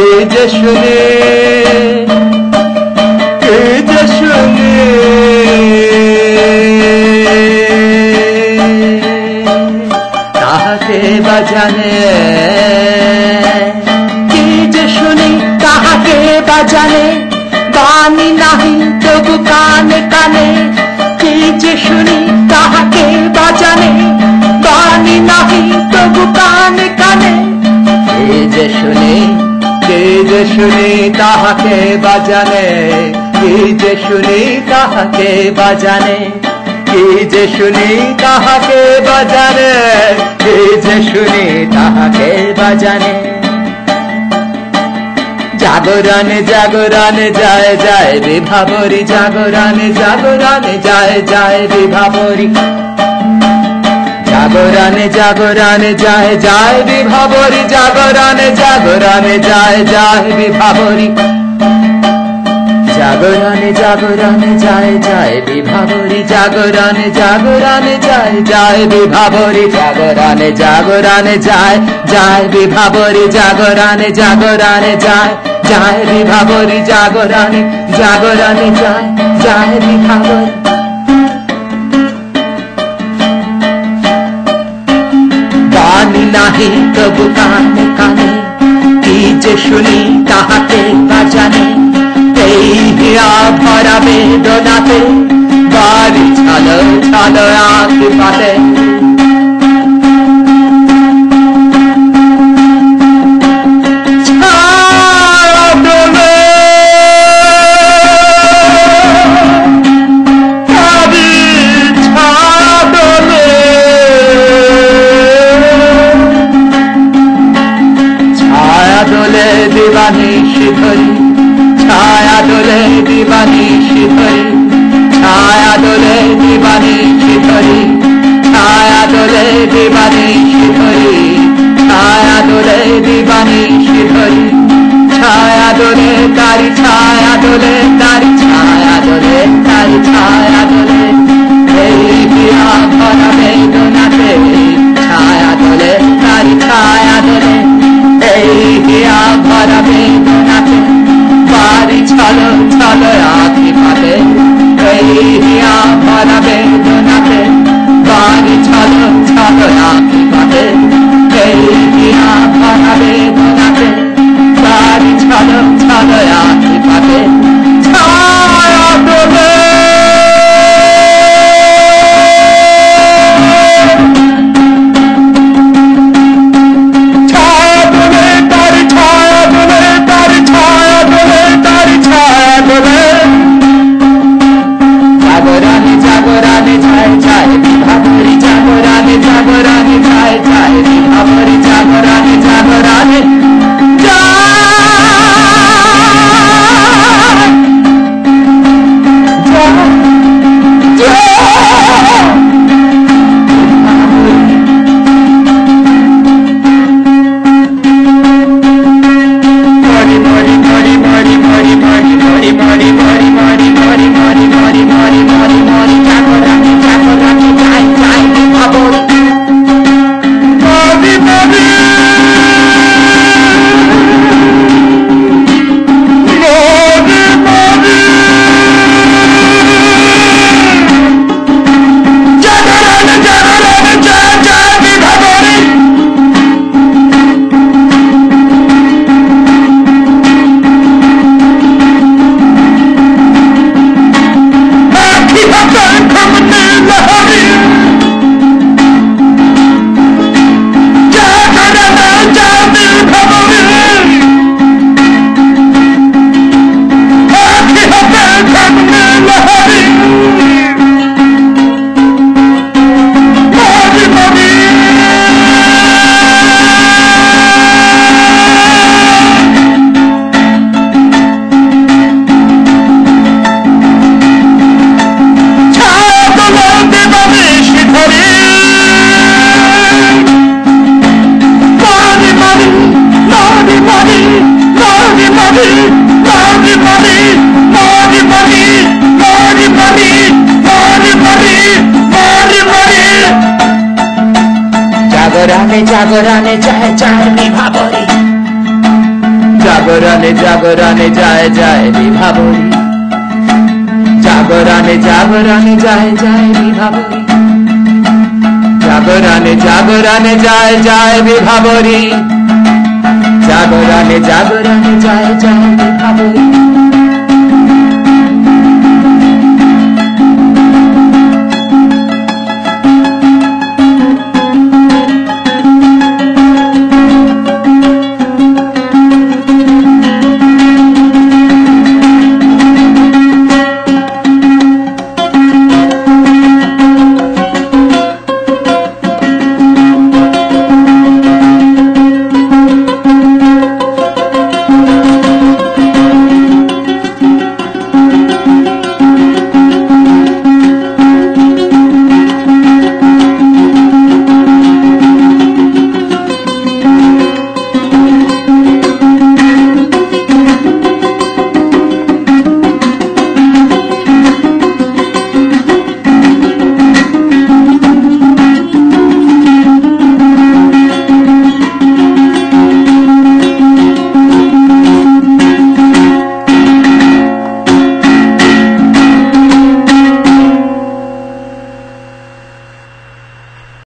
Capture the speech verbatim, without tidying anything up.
যে শুনে কে যে শুনে তাহাকে বাজানে কে যে শুনে তাহাকে বাজানে বাণী নাহি তবু কানে কানে কে যে শুনি তাহাকে বাজানে বাণী নাহি তবু কানে কানে কে যে শুনি কে যে শুনি তাহাকে বাজানে কে যে শুনি তাহাকে বাজানে কে যে শুনি তাহাকে বাজানে কে যে শুনি তাহাকে বাজানে জাগরণে জাগরণে যায় যায় বিভাবরী জাগরণে জাগরণে যায় যায় বিভাবরী জাগরণে জাগরণে যায় যায় বিভাবরী জাগরণে জাগরণে যায় যায় বিভাবরী জাগরণে জাগরণে যায় যায় বিভাবরী জাগরণে জাগরণে যায় যায় বিভাবরী জাগরণে জাগরণে যায় যায় বিভাবরী জাগরণে জাগরণে যায় যায় বিভাবরী জাগরণে জাগরণে যায় যায় বিভাবরী বাণী নাহি তবু কানে কানে কি যে শুনি তাহাকে বাজানে এই হিয়া ভরা বেদনাতে বাড়ি ছালো ছালো আঁকি পাতে ছায়া দোলে দিবানিশি ধরি ছায়া দোলে দিবানিশি ধরি ছায়া দোলে দিবানিশি ধরি ছায়া দোলে দিবানিশি ধরি ছায়া দোলে দিবানিশি ধরি ছায়া দোলে তারি ছায়া দোলে তারি ছায়া দোলে তারি ছায়া দোলে এই হিয়া ভরা বেদনাতে ছায়া দোলে তারি ছায়া দোলে এই হিয়া ভরা বেদনাতে বাড়ি ছালো ছালো আঁকি পাতে এই হিয়া ভরা বেদনাতে বাড়ি ছালো ছালো আঁকি পাতে এই হিয়া ভরা বেদনাতে বাড়ি ছালো ছালো আঁকি পাতে ছায়া দোলে জাগরণে জাগরণে যায় যায় বিভাবরী জাগরণে জাগরণে যায় যায় বিভাবরী জাগরণে জাগরণে যায় জাগরণে জাগরণে যায় যায় বিভাবরী জাগরণে জাগরণে যায় যায় বিভাবরী জাগরণে জাগরণে যায় যায় বিভাবরী জাগরণে জাগরণে যায়